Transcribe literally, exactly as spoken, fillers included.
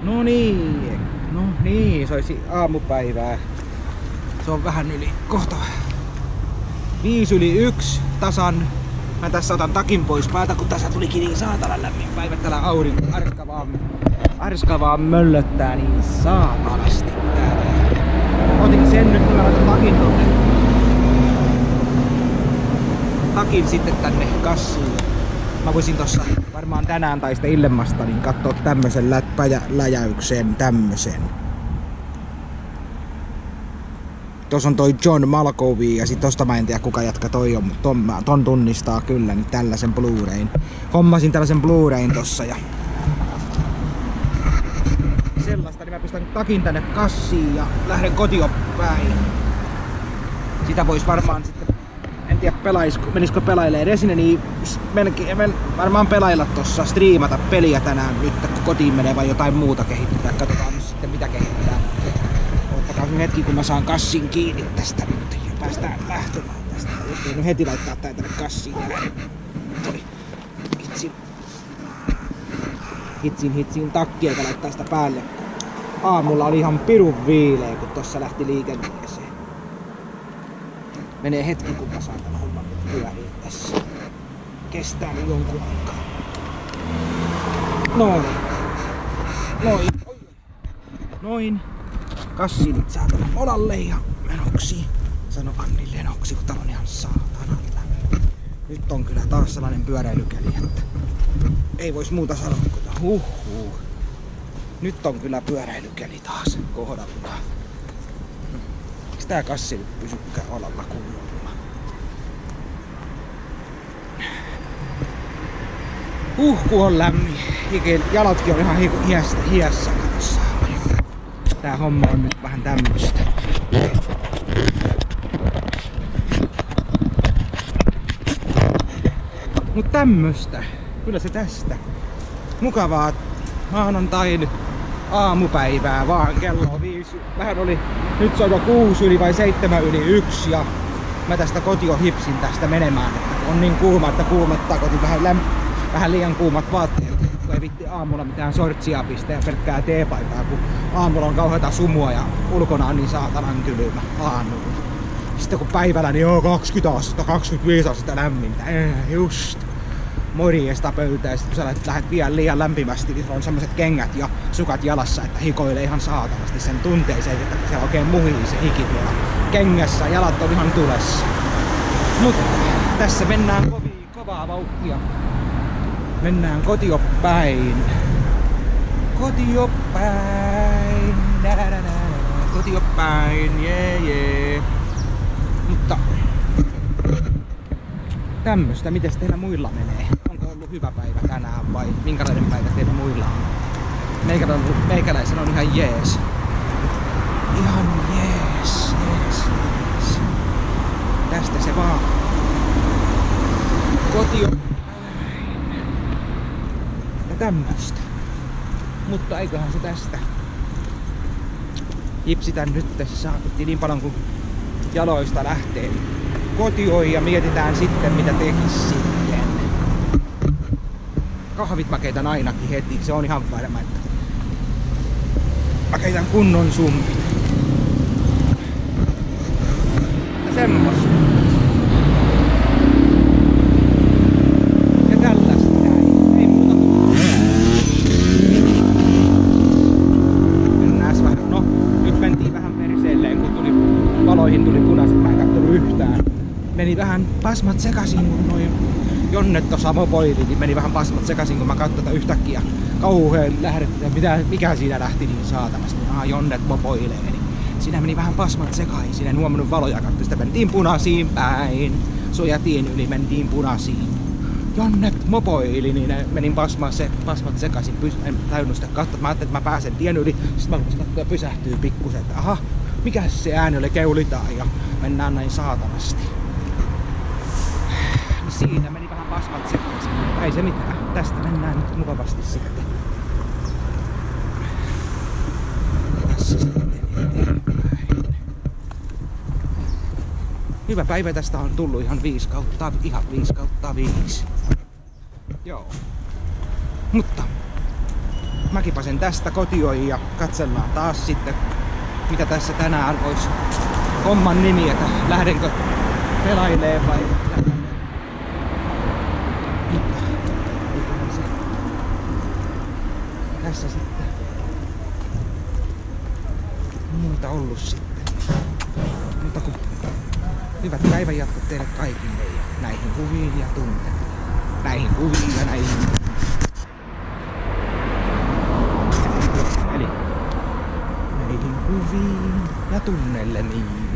No niin, no niin, se olisi aamupäivää. Se on vähän yli, kohta viisi yli yksi tasan. Mä tässä otan takin pois päältä, kun tässä tulikin niin saatana lämmin päivä. Täällä aurinko arska vaan, arska vaan möllöttää niin saatanasti täällä. Otin sen nyt, kun mä laitan takin tonne. Takin sitten tänne kassiin. Mä voisin tossa varmaan tänään tai sitten illemmasta niin kattoo tämmösen läjäyksen, tämmösen. Tuossa on toi John Malkovich ja sit tosta mä en tiedä kuka jatka toi on, mutta ton, ton tunnistaa kyllä, niin tällaisen Blu-rayn. Hommasin tällaisen Blu-rayn tossa ja sellaista, niin mä pistän takin tänne kassiin ja lähden kotiin päin. Sitä vois varmaan sitten, en tiedä pelais, menisikö pelailee Resident Evil, melkein, men, varmaan pelailla tossa, striimata peliä tänään nyt, kun kotiin menee vai jotain muuta kehittää. Katsotaan nyt sitten mitä kehittää. Ottakaa hetki, kun mä saan kassin kiinni tästä nyt ja päästään lähtemään tästä. Jottei nyt heti laittaa tää tänne kassiin ja toi hitsin, hitsin, hitsin takki eikä laittaa sitä päälle. Aamulla oli ihan pirun viileä, kun tossa lähti liikenteeseen. Menee hetki, kun mä saan tän homman nyt pyöriin tässä. Kestää nyt jonkun aikaa. Noin. Noin. Noin. Kassi nyt saa tänne olalle ja menoksi. Sano Anni lenoksi, kun tää on ihan saatanan lämmin. Nyt on kyllä taas sellainen pyöräilykeli, että ei vois muuta sanoa kuin huhhuh. Nyt on kyllä pyöräilykeli taas kohdallaan. Miks tää kassi nyt pysykään olalla kunnolla? Uh, kun on lämmin. Jalatkin on ihan hiessä, hiessä katossa. Tää homma on nyt vähän tämmöstä. Mut tämmöstä. Kyllä se tästä. Mukavaa maanantain aamupäivää vaan. Kello on viisi. Vähän oli, nyt se on jo kuusi yli vai seitsemän yli yksi ja mä tästä kotiin hipsin tästä menemään. Että on niin kuuma, että kuumattaa kotiin vähän, lämp vähän liian kuumat vaatteet. Kun ei vitti aamulla mitään sortsia pistää ja pelkkää teepaitaa, kun aamulla on kauheata sumua ja ulkona on niin saatanan kylmä aamulla. Sitten kun päivällä niin on kaksikymmentä astetta, kaksikymmentäviisi astetta lämmintä. Eh, just. Morjesta pöytää. Sitten kun sä lähdet, lähdet vielä liian lämpimästi, niin on semmoset kengät ja sukat jalassa, että hikoilee ihan saatanasti sen tunteeseen, että se oikein muhii se hiki tuolla kengässä. Jalat on ihan tulessa. Mutta tässä mennään kovin, kovaa vauhtia. Mennään kotio päin. Kotio päin. Kotio päin. Jee jee. Mutta tämmöstä, mites teillä muilla menee? Onko ollut hyvä päivä tänään vai minkälainen päivä teillä muilla on? Meikäläisen on ihan jees. Ihan jees, jees, jees. Tästä se vaan. Kotio tämmöstä. Mutta eiköhän se tästä. Jipsitän nyt tässä saakutti niin paljon kuin jaloista lähtee kotioon ja mietitään sitten mitä tekis sitten. Kahvit mä keitän ainakin heti, se on ihan varma, että mä keitän kunnon sumpit. Ja semmosta. Meni vähän pasmat sekaisin, kun noin Jonnet tossa mopoili, niin meni vähän pasmat sekaisin, kun mä katsoin yhtäkkiä kauheen lähdettiin, että mitä, mikä siinä lähti niin saatanasti. Ah, Jonnet mopoilee, niin siinä meni vähän pasmat sekaisin, en huomannut valoja, katsoin, sitä mentiin punaisiin päin. Sojatien yli mentiin punaisiin. Jonnet mopoili, niin ne menin pasmat, se, pasmat sekaisin, Pys en tajunnut sitä katsoa, mä ajattelin, että mä pääsen tien yli, sitten mä rupesin katsoa ja pysähtyy pikkusen, että aha, mikä se ääni oli, keulitaan ja mennään näin saatanasti. Siinä meni vähän pasmat sekaisin, mutta ei se mitään. Tästä mennään nyt mukavasti sitten. Tässä sitten eteenpäin. Hyvä päivä tästä on tullut ihan viisi kautta, ihan viisi kautta viisi. Joo. Mutta mä kipasen tästä kotiin ja katsellaan taas sitten, mitä tässä tänään olisi homman nimi, että lähdenkö pelailee vai lähden. Mutta eiköhän se tässä sitten muuta ollut sitten. Mutta kun hyvät päivänjatkot teille kaikille ja näihin kuviin ja tunnelmiin. Näihin kuviin ja näihin. Eli näihin kuviin ja tunnelmiin.